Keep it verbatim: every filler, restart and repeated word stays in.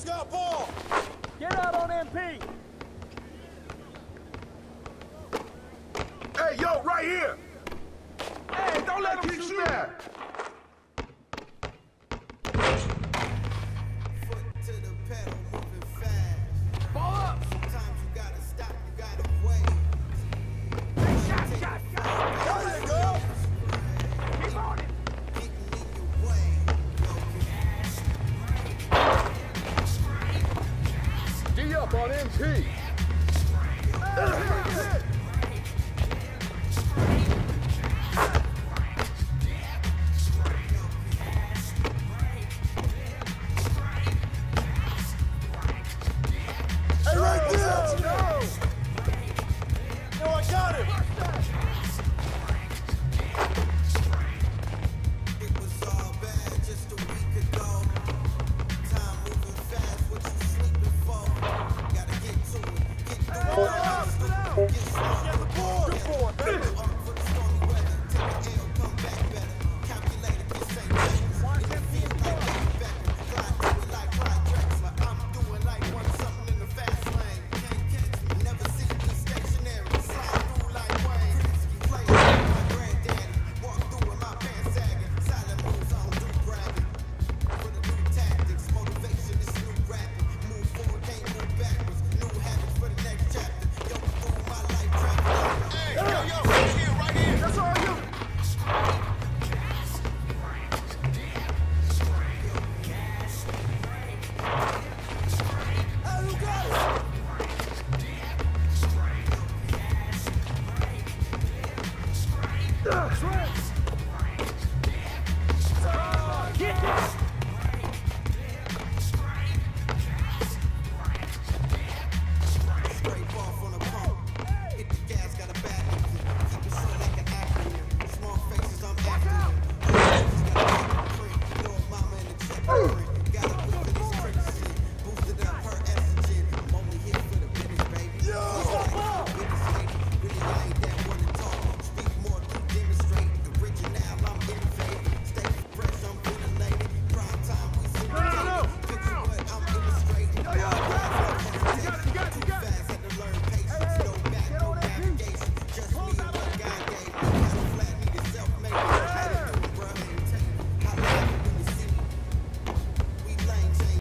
Who's got ball? Get out on M P! Hey, yo, right here! Hey, don't let him shoot that! Foot to the pedal, moving fast. Ball up! Sometimes you gotta stop, you gotta wait. Shot, shot, shot! There you go! Keep on it! Getting in your way. D up on M P! Hey,